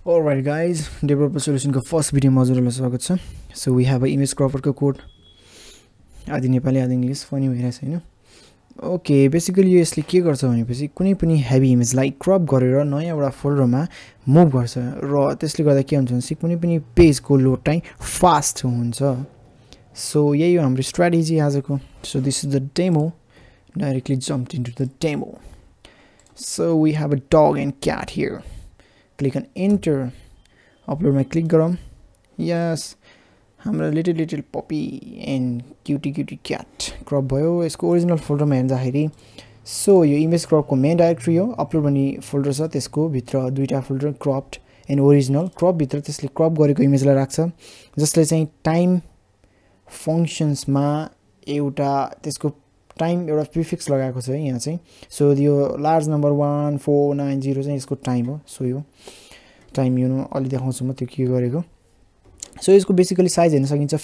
Alright guys, developer solution को first video मा हजुरहरुलाई स्वागत छ. So we have a image cropper को code. आदि नेपाली आदि इंग्लिश फनी भइरहेछ हैन. Okay, basically यो यसले के गर्छ भनेपछि कुनै पनि हेभी इमेजलाई क्रप गरेर नयाँ एउटा फोल्डरमा मुभ गर्छ र त्यसले गर्दा के हुन्छ भने कुनै पनि पेजको लोड टाइम फास्ट हुन्छ. So यही हो हाम्रो स्ट्र्याटेजी आजको. So this is the demo. Directly jumped into the demo. So we have a dog and cat here. Click on enter. Upload my click garam. Yes. हाम्रो little puppy and cutie cat crop भयो यसको original folder मा हेर्दाखेरि so यो image crop को main directory हो upload भन्ने folder छ त्यसको भित्र दुईटा folder cropped and original crop भित्र त्यसले क्रप गरेको इमेजलाई राख्छ जसले चाहिँ टाइम फंक्शन्स मा एउटा त्यसको टाइम एउटा प्रिफिक्स लगाएको छ यहाँ चाहिँ सो यो लार्ज नम्बर 1490 चाहिँ यसको टाइम हो सो यो टाइम यो अलि देखाउँछु म त्यो के गरेको So इसको basically size हेर्न सकिन्छ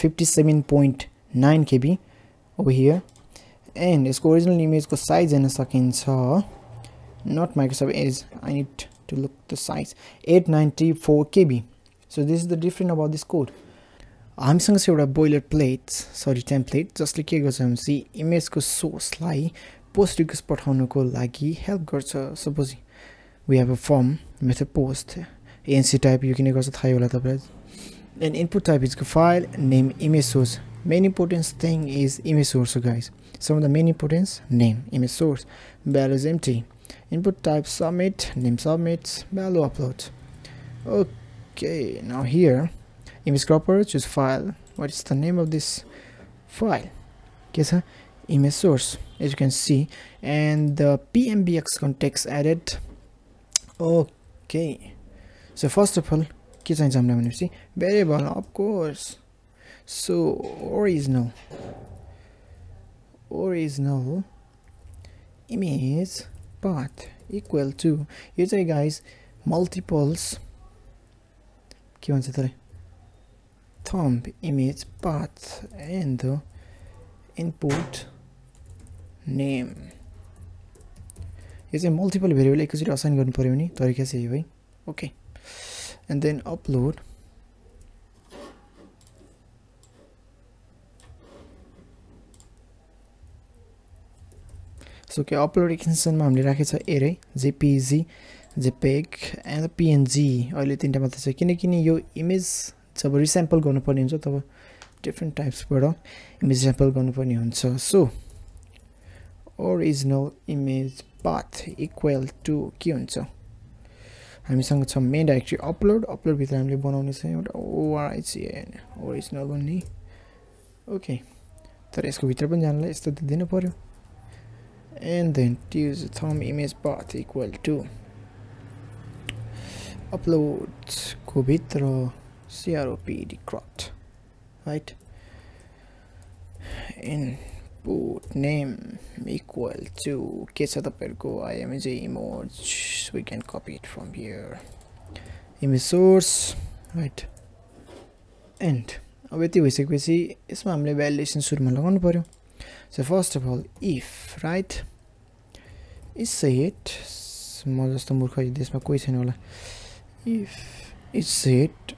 57.9 KB over here and इसको original image को size हेर्न सकिन्छ not Microsoft Edge I need to look the size 894 KB. So this is the different about this code. हामीसँग चाहिँ एउटा boilerplate template जसले के गर्छ भने इमेज को सोर्स लाई पोस्ट रिक्वेस्ट पठाउनको लागि हेल्प गर्छ. Suppose we have a form method post ANC type यो किन गर्छ थाहै होला तपाईलाई. And input type is file name image source. Main important thing is image source, guys. Some of the main importance name image source value is empty. Input type submit name submit value upload. Okay, now here image cropper choose file. What is the name of this file? Guess image source as you can see and the PMBX context added. Okay, so first of all के चाहिन्छ हामीलाई भनेपछि variable of course. So original image path equal to यो चाहिँ guys multiples के भन्छ त्यसलाई thumb image path and the input name यो चाहिँ multiple variable एकैचोटी असाइन गर्नु पर्यो नि तरिका चाहिँ यो है. Okay, and then upload. So okay, upload extension मा हामीले राखेको छ array jpg jpeg and png अहिले तीनटा मात्र छ किनकि यो इमेज जब रिस्याम्पल गर्नुपर्ने हुन्छ तब डिफरेंट टाइप्स बाट इमेज स्याम्पल गर्नुपर्ने हुन्छ. So original image path equal to के हुन्छ हामीसँग छ मेन डाइरेक्टरी अपलोड भित्र हामीले बनाउने छ एउटा origin ओरिजिनल भन्ने. ओके, तर यसको भित्र पनि जानलाई यस्तो दिनु पर्यो and then use thumb image path equal to upload को भित्र cropd cropped right input name equal to के छ तपाईहरुको image image we can copy it from here image source right and अब यति भइसकेपछि यसमा हामीले भ्यालिडेसन सुरुमा लगाउनु पर्यो. So first of all if right is set म जस्तो मूर्ख देशमा कोही छैन होला if is set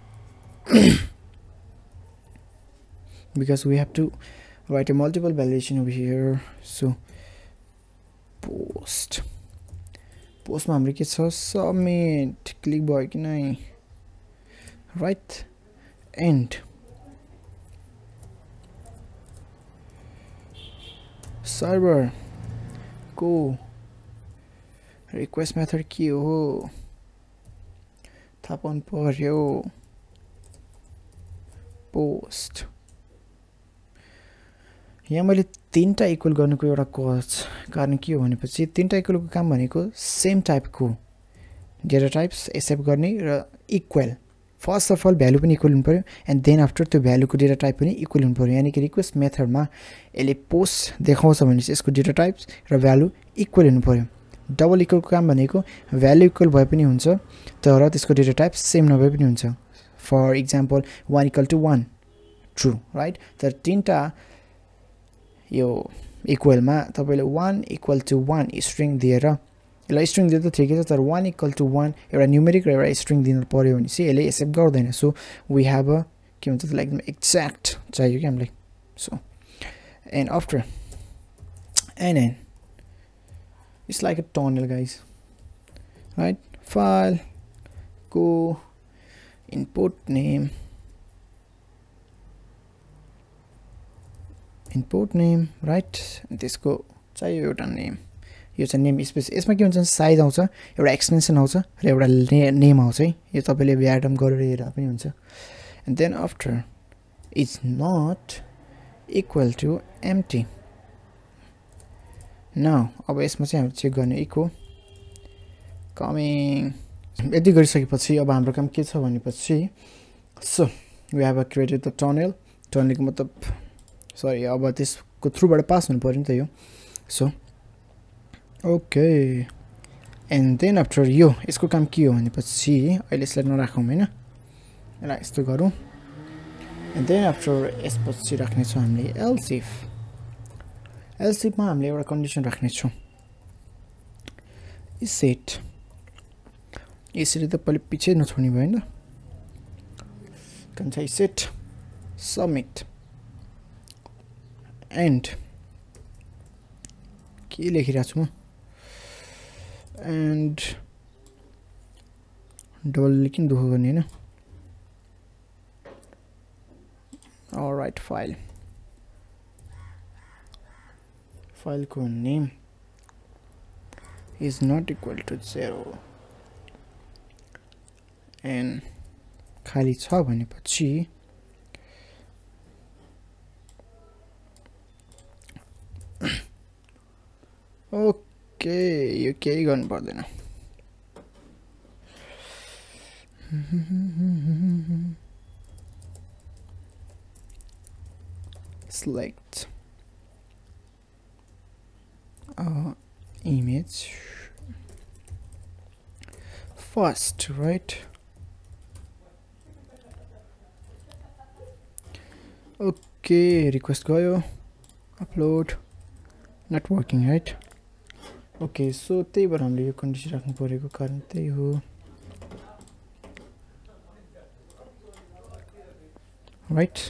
because we have to write a multiple validation over here. So post मा हाम्रो के छ submit click भयो कि नै right and server को request method के हो थाहा पाउनु पर्यो. पोस्ट यहाँ मैले तीनटा इक्वल गर्नुको एउटा कारण के हो भनेपछि तीनटा इक्वलको काम भनेको सेम टाइपको डेटा टाइप्स एक्सेप्ट गर्ने र equal first of all value पनि इक्वल हुनु पर्यो एन्ड देन आफ्टर त्यो भ्यालुको डेटा टाइप पनि इक्वल हुनु पर्यो. यानी कि रिक्वेस्ट मेथडमा यसले पोस्ट देखाउँछ भने यसको डेटा टाइप्स र भ्यालु इक्वल हुनु पर्यो. डबल इक्वलको काम भनेको भ्यालु इक्वल भए पनि हुन्छ तर त्यसको डेटा टाइप सेम नभए पनि हुन्छ. For example 1 equal to 1 true right. तर तीनटा यो इक्वलमा तपाईले 1 इक्वल टु 1 स्ट्रिङ दिएर यसलाई स्ट्रिङ दिँदा ठिकै छ तर 1 = 1 एउटा न्युमेरिक र एउटा स्ट्रिङ दिन पर्यो भने चाहिँ यसले एक्सेप्ट गर्दैन सो वी हेभ अ के भन्छ त्यसलाई एकदम एक्ज्याक्ट चाहियो कि हामीलाई so and after NN it's like a tunnel guys right file go input name right त्यसको चाहियो एउटा नेम यो चाहिँ नेम स्पेस यसमा के हुन्छ साइज आउँछ एउटा एक्सटेन्सन आउँछ र एउटा नेम आउँछ है यो तपाईले भ्याडम गरेर हेर्दा पनि हुन्छ and then after is not equal to empty now अब यसमा चाहिँ हामी चेक गर्ने इको कमिङ यति गरिसकेपछि अब हाम्रो काम के छ भनेपछि so we have created the tunnel टनलको मतलब सरी अब त्यसको थ्रुबाट पास हुनु पर्यो नि त यो so okay and then after यो यसको काम के हो भनेपछि अहिले यसलाई नराखौँ हैन यसलाई यस्तो गरौँ एन्ड देन आफ्टर यसपछि राख्ने छौँ हामीले else if मा हामीले एउटा कन्डिसन राख्ने छौँ सेट यसरी त पहिले पछि नछोड्ने भयो हैन कन्छ सेट सबमिट एन्ड के लेखिरहेको छु म एन्ड डबल लेखिन दुःख गर्ने हैन अलराइट file को name is not equal to 0 and खाली छ भनेपछि ओके यो केही गर्नु पर्दैन select image first right okay request गयो upload not working right okay so त्यही भएर हामीले यो कन्डिसन राख्नु परेको कारण त्यही हो right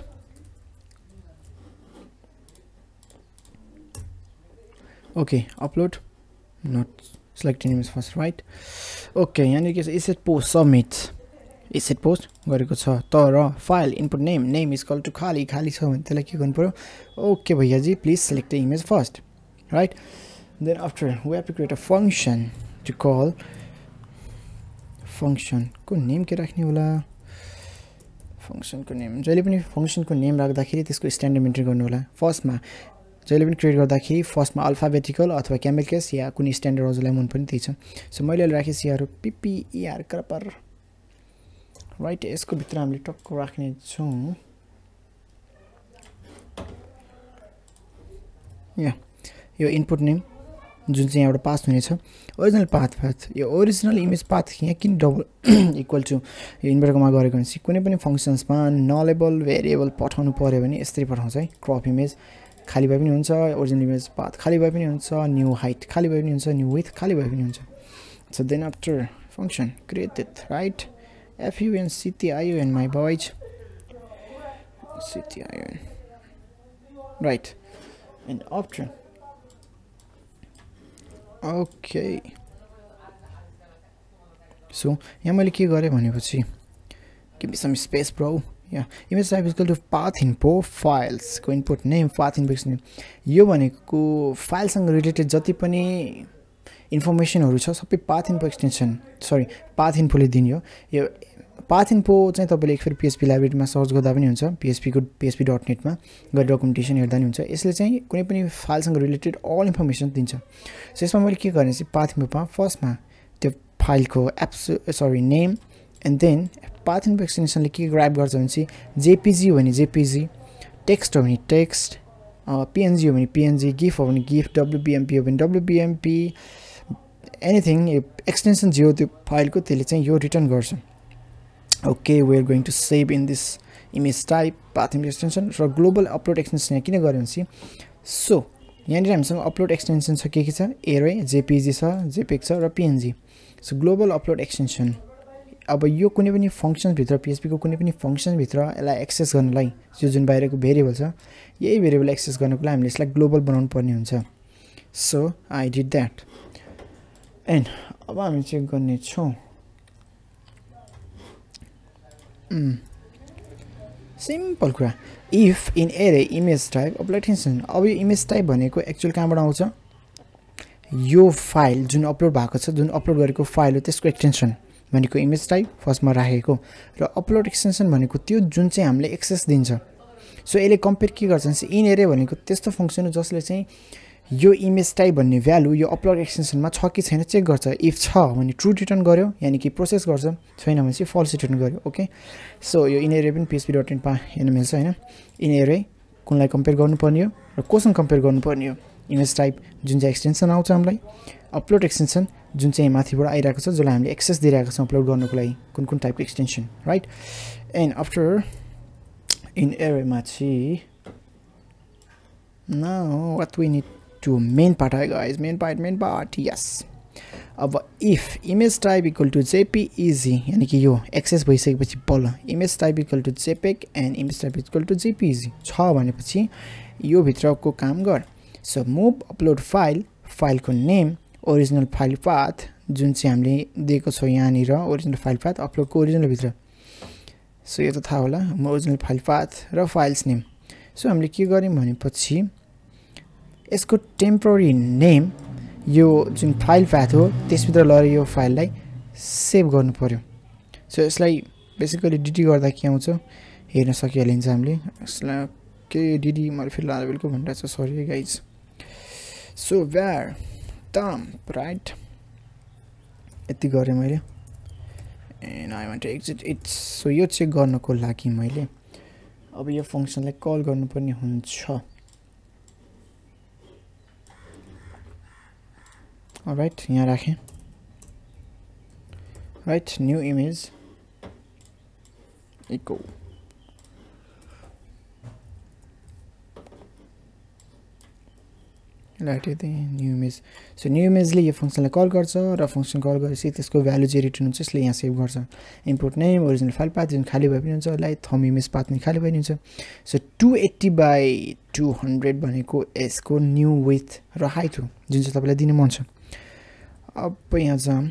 okay upload not select image first right okay यानी के is it post submit is it post गरेको छ तर file input name is equal to खाली छ भने त्यसलाई के गर्नु पर्यो okay भैया जी please select the image first right then after we have to create a function to call function को नेम के राख्ने होला function को नेम जहिले पनि function को नेम राख्दाखेरि त्यसको स्ट्यान्डर्ड इन्ट्री गर्नु होला फर्स्ट मा जहिले पनि क्रिएट गर्दाखेरि फर्स्ट मा अल्फाबेटिकल अथवा क्यामेल केस या कुनै स्ट्यान्डर्ड हजुरलाई मन पनि त्यही छ सो मैले अहिले राखे सिआर PPER क्रपर राइट यसको भित्र हामीले टक्क राख्ने छौं यो इनपुट नेम जुन चाहिँ एउटा पास हुने छ ओरिजिनल पाथ यो ओरिजिनल इमेज पाथ यहाँ किन डबल इक्वल टु यो इन्भर्टरमा गरेको भने कुनै पनि फंक्शन्समा नलेबल भेरिएबल पठाउनु पर्यो भने यस्तै पठाउँछ है क्रप इमेज खाली भए पनि हुन्छ ओरिजिनल इमेज पाथ खाली भए पनि हुन्छ न्यू हाइट खाली भए पनि हुन्छ न्यू विड्थ खाली भए पनि हुन्छ so then after function created right FUNCTION my boys CTION right and after okay so यहाँ मैले के गरे भनेपछि give me some space bro yeah image type is equal to path info files को input name path info name यो भनेको file सँग related जति पनि इन्फर्मेसनहरु छ सबै path info extension sorry path इन्फोले दिने हो यो पाथ इन्फो चाहिँ तपाईले एकफेर PHP लाइब्रेरीमा सर्च गर्दा पनि हुन्छ PHP को php.net मा गएर डकुमेन्टेसन हेर्दा नि हुन्छ यसले चाहिँ कुनै पनि फाइल सँग रिलेटेड अल इन्फर्मेसन दिन्छ सो यसमा मैले के गर्ने चाहिँ पाथ इन्फोमा फर्स्टमा त्यो फाइलको name and then path info एक्सटेन्सनले के ग्राब गर्छ भने चाहिँ JPG हो भने JPG टेक्स्ट हो भने टेक्स्ट PNG हो भने PNG GIF हो भने GIF WBMP हो भने WBMP anything extension जो त्यो फाइलको त्यसले चाहिँ यो रिटर्न गर्छ okay we are going to save in this image type path extension for global upload extension किन गर्यो भने so यहाँनिर हामीसँग अपलोड एक्सटेन्सन छ के छ एरे जेपीजी छ जेपेग छ र PNG so global upload extension अब यो कुनै पनि फंक्सन भित्र पीएचपी को कुनै पनि फंक्सन भित्र यसलाई एक्सेस गर्नलाई यो जुन बाहिरको भेरिएबल छ यही भेरिएबल एक्सेस गर्नको लागि हामीले यसलाई ग्लोबल बनाउनु पर्ने हुन्छ so I did that and अब हामी चेक गर्ने छौं सिम्पल कुरा if in array image type upload extension अब यो इमेज टाइप भनेको एक्चुअल कहाँबाट आउँछ यो फाइल जुन अपलोड भएको छ जुन अपलोड गरेको फाइल हो त्यसको एक्सटेन्सन भनेको इमेज टाइप फर्स्टमा राखेको र अपलोड एक्सटेन्सन भनेको त्यो जुन चाहिँ हामीले एक्सेस दिन्छ सो यसले कम्पेयर के गर्छ भने इन एरे भनेको त्यस्तो फंक्सन हो जसले चाहिँ यो इमेज टाइप भन्ने भ्यालु यो अपलोड एक्सटेन्सनमा छ कि छैन चेक गर्छ इफ छ भने ट्रु रिटर्न गर्यो यानी कि प्रोसेस गर्छ छैन भने चाहिँ फल्स रिटर्न गर्यो ओके सो यो इन एरे पनि php.in पा हेर्न मिल्छ हैन इन एरे कुनलाई कम्पेयर गर्नुपर्ने हो र कोसँग कम्पेयर गर्नुपर्ने हो इमेज टाइप जुन चाहिँ एक्सटेन्सन आउँछ हामीलाई अपलोड एक्सटेन्सन जुन चाहिँ माथिबाट आइरहेको छ जसलाई हामीले एक्सेस दिइरहेको छौं अपलोड गर्नको लागि कुन कुन टाइपको extension right and after in array मा चाहिँ now what we need to main part guys main part yes अब if image type equal to jpeg यानी कि यो एक्सेस भइसकेपछि बल्ल image type equal to jpeg and image type equal to jpeg छ भनेपछि यो भित्रको काम गर so move upload file को नेम ओरिजिनल फाइल पाथ जुन चाहिँ हामीले दिएको छ यहाँनिर ओरिजिनल फाइल पाथ अपलोड को ओरिजिनल भित्र सो यो त थाहा होला ओरिजिनल फाइल पाथ र फाइल्स नेम सो हामीले के गर्यौं भनेपछि यसको टेम्पोररी नेम यो जुन फाइल पाथ हो त्यसभित्र लगेर यो फाइललाई सेभ गर्नु पर्यो सो यसलाई बेसिकली डीटी गर्दा के आउँछ हेर्न सकिहालिन्छ हामीले यसलाई के डीडी मैले फेरि लेभलको भनिरहेको छ sorry guys so where dump right यति गरे मैले and I want to exit it so यो चेक गर्नको लागि मैले अब यो फंक्सनलाई कल गर्नुपर्ने हुन्छ alright यहाँ राखें right new image echo light new image so new इमेजले यो फंक्सनलाई कल गर्छ र फंक्सन कल गरेपछि त्यसको भ्यालु चाहिँ रिटर्न हुन्छ यसले यहाँ सेभ गर्छ import name original file path जुन खाली भए पनि हुन्छ लाइक थम इमेज पाथ पनि खाली भए पनि हुन्छ सो 280 बाइ 200 भनेको यसको न्यू विड्थ र हाइट हो जुन चाहिँ तपाईलाई दिन मन छ अब यहाँ जाम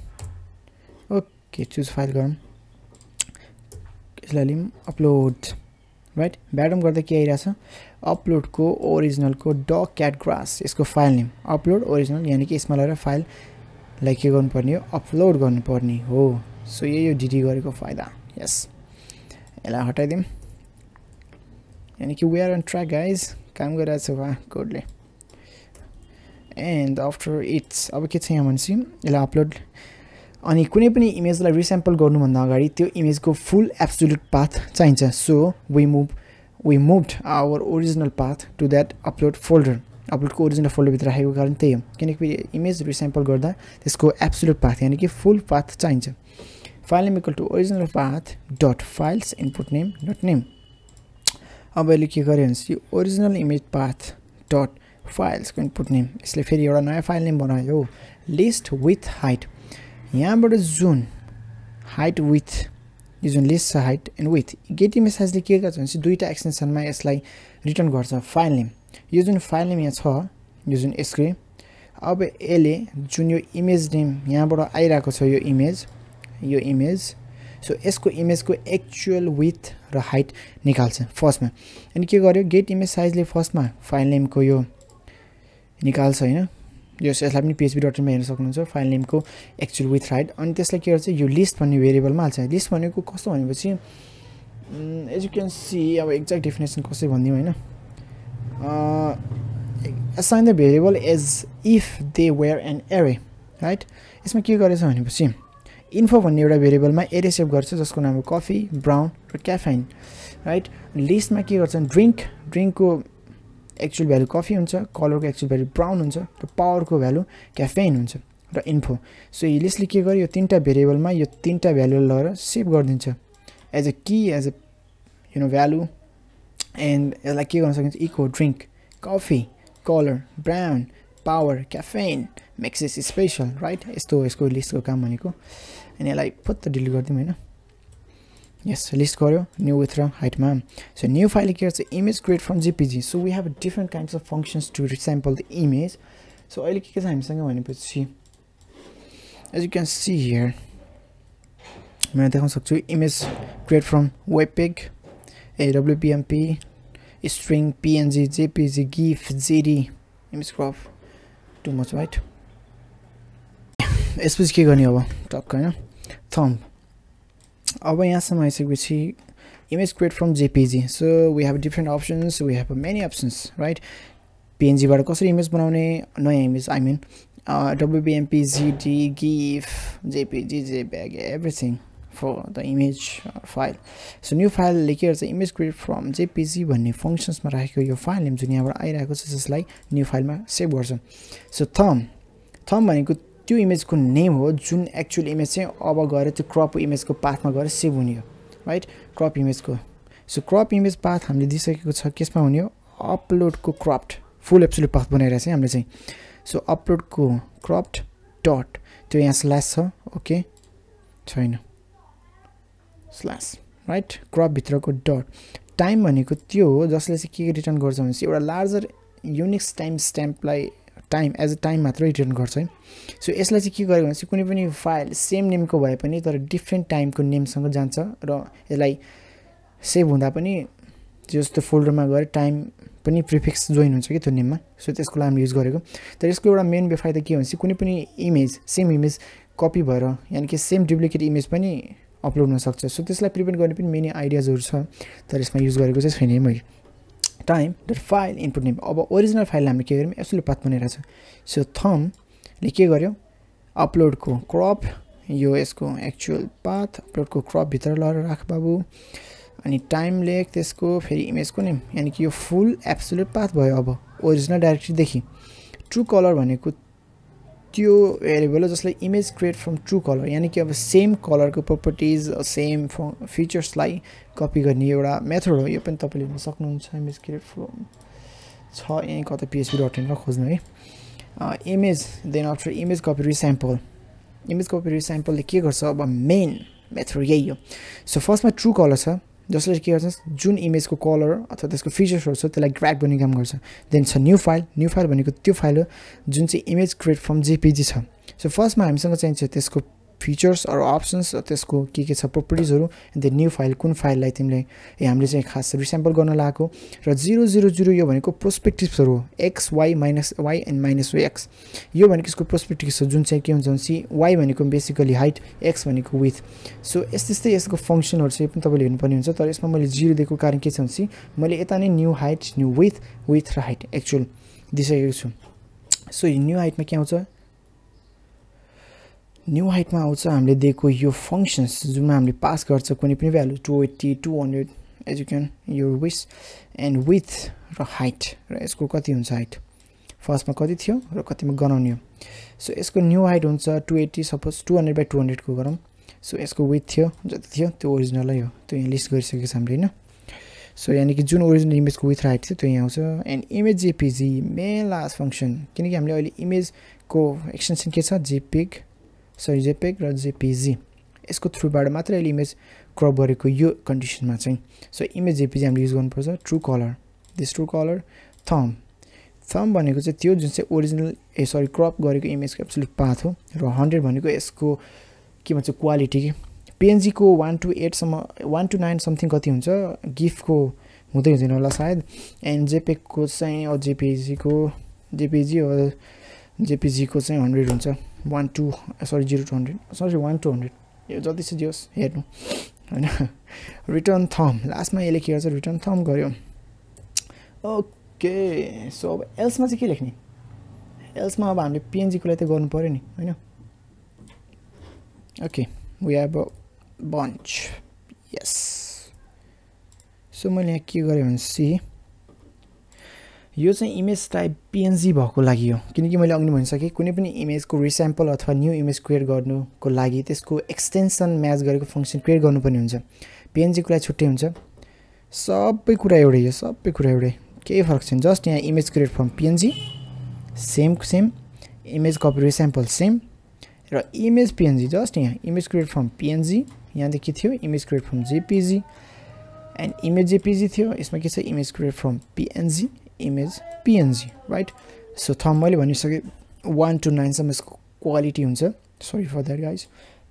ओके चुज फाइल गरौँ यसलाई लिम अपलोड राइट ब्याडम गर्दा के आइरहेछ अपलोड को ओरिजिनल को डग क्याट ग्रास यसको फाइल नेम अपलोड ओरिजिनल यानी कि यसमा लगेर फाइल लाई के गर्नुपर्ने हो अपलोड गर्नुपर्ने हो सो यो डीडी गरेको फाइदा यस यसलाई हटाइदिम यानी कि we are on track guys काम गरिरहेको छ वा कोडले एन्ड आफ्टर इट्स अब के छ यहाँ भनेपछि यसलाई अपलोड अनि कुनै पनि इमेजलाई रिस्याम्पल गर्नुभन्दा अगाडि त्यो इमेजको फुल एब्सोल्युट पाथ चाहिन्छ so we moved our original path to that upload folder upload को original folder भित्र राखेको कारण त्यही हो किनकि इमेज रिस्याम्पल गर्दा त्यसको एब्सोल्युट पाथ यानी कि फुल पाथ चाहिन्छ file name equal to original path dot files input name dot name अब अहिले के गर्यो भने original image path dot files को इनपुट नेम यसले फेरि एउटा नयाँ फाइल नेम बनायो लिस्ट विथ हाइट यहाँबाट जुन हाइट विथ यो जुन लिस्ट छ हाइट एन्ड विथ गेट इमेजले के गर्छ भने दुईटा एक्सटेन्सनमा यसलाई रिटर्न गर्छ फाइल नेम यो जुन फाइल नेम यहाँ छ यो जुन यसको अब यसले जुन यो इमेज नेम यहाँबाट आइरहेको छ यो इमेज सो यसको इमेजको एक्चुअल विथ र हाइट निकाल्छ फर्स्टमा अनि के गर्यो गेट इमेज साइजले फर्स्टमा फाइल नेमको यो निकाल्छ हैन यो यसलाई पनि php.in मा हेर्न सक्नुहुन्छ फाइल नेमको एक्चुअल विथ हाइट अनि त्यसलाई के गर्छ यो लिस्ट भन्ने भेरिएबलमा हाल्छ लिस्ट भनेको कस्तो भनेपछि एज यु क्यान सी अब एक्ज्याक्ट डेफिनेसन कसै भन्दिम हैन assign the variable as if they were an array right यसमा के गरेछ भनेपछि इन्फो भन्ने एउटा भेरिएबलमा एरे सेभ गर्छ जसको नाम हो कफी ब्राउन र क्याफेन राइट लिस्टमा के गर्छ ड्रिङ्कको एक्चुअल भ्यालु कफी हुन्छ कलरको एक्चुअल भ्यालु ब्राउन हुन्छ र पावरको भ्यालु क्याफेन हुन्छ र इन्फो सो यो लिस्टले के गर्यो यो तीनटा भेरिएबलमा यो तीनटा भ्यालु लगाएर सेभ गरिदिन्छ as a key as a you know value and यसलाई के गर्न सकिन्छ echo drink color, brown, power, caffeine, makes it special, right? यसको लिस्टको काम भनेको अनि यसलाई फुत्त डिलिट गर्दियौँ हैन yes list गर्यो new with र height मा so new file के गर्छ image create from jpg so we have different kinds of functions to resample the image so अहिले के छ हामीसँग भनेपछि as you can see here म देखाउन सक्छु image create from webpack awpmp string png jpg gif jd image crop too much right यसपछि के गर्ने अब टक्क हैन thumb अब यहाँसम्म आइसकेपछि image create from jpg so we have different options we have many options right png बाट कसरी इमेज बनाउने नयाँ image I mean wbmp gd gif jpg jpeg everything for the image file so new file ले के गर्छ image create from jpg भन्ने functions मा राखेको यो फाइल नेम जुन यहाँबाट आइरहेको छ जसलाई न्यू फाइलमा सेभ गर्छ so thumb भनेको त्यो इमेजको नेम हो जुन एक्चुअल इमेज चाहिँ अब गएर त्यो क्रप इमेजको पाथमा गएर सेभ हुने हो राइट क्रप इमेजको सो क्रप इमेज पाथ हामीले दिइसकेको छ केसमा हुने हो अपलोडको क्रप्ड फुल एब्सोल्युट पाथ बनाइरहेछ हामीले चाहिँ सो अपलोडको क्रप्ड डट त्यो यहाँ स्ल्याश छ ओके छैन स्ल्याश राइट क्रप भित्रको डट टाइम भनेको त्यो हो जसले चाहिँ के रिटर्न गर्छ भने एउटा लार्जर युनिक्स टाइम स्ट्याम्पलाई टाइम एज अ टाइम मात्र रिटर्न गर्छ है सो यसलाई चाहिँ के गरेको भने कुनै पनि फाइल सेम नेमको भए पनि तर डिफ्रेन्ट टाइमको नेमसँग जान्छ र यसलाई सेभ हुँदा पनि जस्तो फोल्डरमा गएर टाइम पनि प्रिफिक्स जोइन हुन्छ कि त्यो नेममा सो त्यसको लागि हामी युज गरेको तर यसको एउटा मेन बेफाइदा के हुन्छ कुनै पनि इमेज सेम इमेज कपी भएर यानि कि सेम डुप्लिकेट इमेज पनि अपलोड हुन सक्छ सो त्यसलाई प्रिभेन्ट गर्ने पनि मेनी आइडियाजहरु छ तर यसमा युज गरेको चाहिँ छैन मैले time dot file input name अब ओरिजिनल फाइल हामीले के गर्यौं एब्सोल्युट पाथ बनाइरहेछ सो थम्ब ले के गर्यो अपलोडको क्रप यो यसको एक्चुअल पाथ अपलोडको क्रप भित्र लएर राख बाबु अनि टाइम लेख त्यसको फेरि इमेजको नेम यानी कि यो फुल एब्सोल्युट पाथ भयो अब ओरिजिनल डाइरेक्टरी देखि ट्रु कलर भनेको त्यो भेरिएबल हो जसले image create from true colour यानी कि अब सेम कलरको प्रोपर्टिज सेम फिचर्सलाई कपी गर्ने एउटा मेथड हो यो पनि तपाईले हेर्न सक्नुहुन्छ इमेज क्रिएट फ्रम छ यही कता php.in मा खोज्नु है image then after image copy resample ले के गर्छ अब मेन मेथड यही हो सो फर्स्टमा ट्रु कलर छ जसले के गर्छ जुन इमेजको कलर अथवा त्यसको फिचर्सहरु छ त्यसलाई ग्र्याब गर्ने काम गर्छ देन छ न्यू फाइल भनेको त्यो फाइल हो जुन चाहिँ इमेज क्रिएट फ्रम जेपीजी छ सो फर्स्टमा हामीसँग चाहिन्छ त्यसको फिचर्स अर अप्सन्स त्यसको के छ प्रोपर्टिजहरु देन न्यू फाइल कुन फाइललाई तिमीले हामीले चाहिँ खास रिस्याम्पल गर्न लागेको र 000 यो भनेको प्रोस्पेक्टिभ्सहरु x y y and -x यो भनेको यसको प्रोस्पेक्टिभ छ जुन चाहिँ के हुन्छ भने y भनेको बेसिकली हाइट x भनेको विड्थ सो यस्तै यसको फंक्सनहरु चाहिँ पनि तपाईले हेर्नुपर्ने हुन्छ तर यसमा मैले 0 दिएको कारण के छ भने मैले यता नै न्यू हाइट न्यू विड्थ र हाइट एक्चुअल दिइसकेको छु सो न्यू हाइटमा के आउँछ न्यू हाइटमा आउँछ हामीले दिएको यो फंक्शन्स जुनमा हामीले पास गर्छ कुनै पनि value 280 200 as you can your wish and width र हाइट र यसको कति हुन्छ हाइट फर्स्टमा कति थियो र कतिमा गनाउने हो सो यसको न्यू हाइट हुन्छ 280 सपोज 200/200 को गरौँ सो यसको विड्थ थियो जति थियो त्यो ओरिजिनलै हो त्यो यहाँ लिस्ट गरिसकेको छ हामीले हैन सो यानी कि जुन ओरिजिनल इमेजको विड्थ हाइट थियो त्यो यहाँ आउँछ and image JPG main last function किनकि हामीले अहिले इमेजको एक्सटेन्सन के छ JPEG र JPG यसको थ्रुबाट मात्र अहिले इमेज क्रप गरेको यो कन्डिसनमा चाहिँ सो इमेज JPG हामीले युज गर्नुपर्छ true colour this true colour thumb भनेको चाहिँ त्यो जुन चाहिँ ओरिजिनल क्रप गरेको इमेजको एब्सोल्युट पाथ हो र 100 भनेको यसको के भन्छ क्वालिटी के PNG को 1 to 8 सम्म 1 to 9 समथिङ कति हुन्छ गिफ को हुँदै हुँदैन होला सायद एन्ड JPEG को चाहिँ अ JPG को चाहिँ 100 हुन्छ 0 to 100 यो जति छ दियोस् हेर्नु हैन रिटर्न थम्ब लास्टमा यसले के गर्छ रिटर्न थम्ब गर्यो ओके सो अब एल्समा चाहिँ के लेख्ने एल्समा अब हामीले PNG को लागि त गर्नु पर्यो नि हैन okay we have a bunch yes so मैले यहाँ के गरे भने यो चाहिँ इमेज टाइप PNG भएको लागि हो किनकि मैले अघि भनिसके कुनै पनि इमेजको रिस्याम्पल अथवा न्यू इमेज क्रिएट गर्नुको लागि त्यसको एक्सटेन्सन म्याच गरेको फंक्सन क्रिएट गर्नुपर्ने हुन्छ PNG को लागि छुट्टै हुन्छ सबै कुरा एउटै केही फरक छैन जस्ट यहाँ image create from png same image copy resample same र इमेज png जस्ट यहाँ इमेज क्रिएट फ्रम png यहाँ देखि थियो image create from jpg and image jpg थियो यसमा के छ image create from png image png right so thumb मैले भनिसके 1 to 9 सम्म यसको क्वालिटी हुन्छ sorry for that guys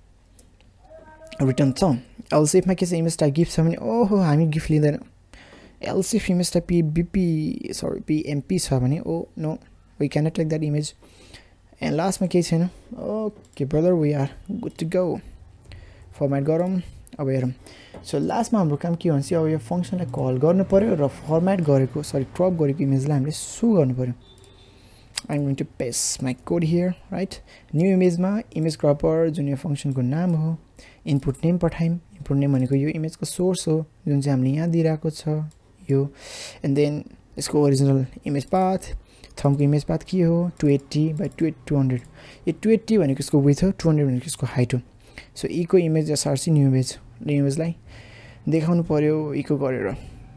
return छ एल्स इफमा के छ इमेज टाइप गिफ छ भने ओहो हामी गिफ लिँदैन else if image type pmp छ भने oh no we cannot take that image and लास्टमा केही छैन okay brother we are good to go format गरौँ अब हेरौँ सो लास्टमा हाम्रो काम के भन्छ अब यो फङ्सनलाई कल गर्नु पर्यो र फर्मेट गरेको क्रप गरेको इमेजलाई हामीले सो गर्नु पर्यो I'm going to paste my code here, right? New image ma image cropper जुन यो फंक्शनको नाम हो इनपुट नेम पठाइम इनपुट नेम भनेको यो इमेजको सोर्स हो जुन चाहिँ हामीले यहाँ दिइराको छ यो एन्ड देन यसको ओरिजिनल इमेज पाथ थम्बको इमेज पाथ के हो 280 by 200 यो 280 भनेको यसको विड्थ हो 200 भनेको यसको हाइट हो so echo image SRC new इमेजलाई देखाउनु पर्यो इको गरेर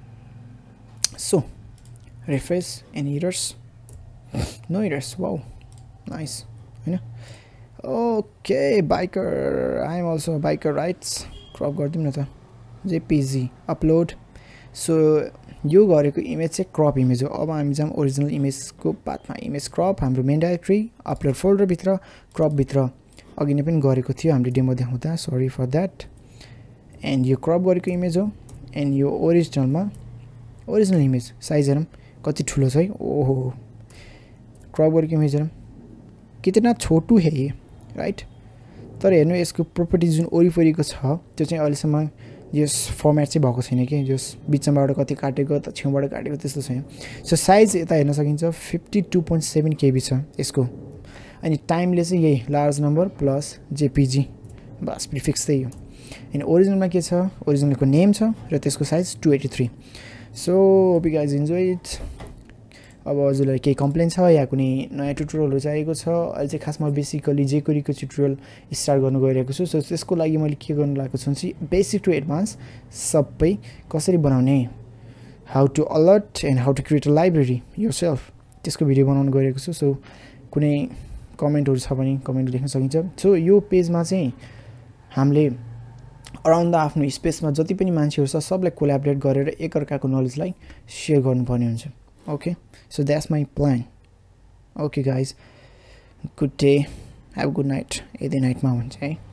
so refresh and errors No errors. Wow, nice. You know. Okay, biker. I am also a biker, right? Crop गर्दिम न त JPG upload. So यो गरेको इमेज चाहिँ क्रप इमेज हो अब हामी जाम ओरिजिनल इमेजको पाथमा इमेज क्रप हाम्रो मेन डाइरेक्टरी अपलोड फोल्डर भित्र क्रप भित्र अघि नै पनि गरेको थियो हामीले डेमो देखाउँदा सरी फर दैट एन्ड यो क्रप गरेको इमेज हो एन्ड यो ओरिजिनलमा ओरिजिनल इमेज साइज हेरौँ कति ठुलो छ है ओहो क्रप गरेको इमेज हेरौँ कितना छोटू है ये राइट तर हेर्नु यसको प्रोपर्टी जुन वरिपरिको छ त्यो चाहिँ अहिलेसम्म यस फर्मेट चाहिँ भएको छैन कि जस बिचबाट कति काटेको त छेउबाट काटेको त्यस्तो छैन सो साइज यता हेर्न सकिन्छ 52.7 KB छ यसको अनि टाइमले चाहिँ यही लार्ज नम्बर प्लस जेपीजी बस प्रिफिक्स त्यही हो अनि ओरिजिनलमा के छ ओरिजिनलको नेम छ र त्यसको size 283 so hope you guys enjoy it अब हजुरलाई केही कम्प्लेन छ या कुनै नयाँ ट्युटोरियलहरु चाहिएको छ अहिले चाहिँ खासमा बेसिकली जेक्वेरीको ट्युटोरियल स्टार्ट गर्न गइरहेको छु सो त्यसको लागि मैले के गर्न लागेको छु भने बेसिक टु एडभान्स सबै कसरी बनाउने how to alert and how to create a library yourself त्यसको भिडियो बनाउन गइरहेको छु सो कुनै कमेन्टहरु छ भने कमेन्ट लेख्न सकिन्छ सो यो पेजमा चाहिँ हामीले अराउन्ड द आफ्नो स्पेसमा जति पनि मान्छेहरु छ सबलाई कोल्याबोरेट गरेर एकअर्काको नलेजलाई शेयर गर्नुपर्ने हुन्छ Okay, so that's my plan. Okay guys, good day, have a good night. Night moment, eh?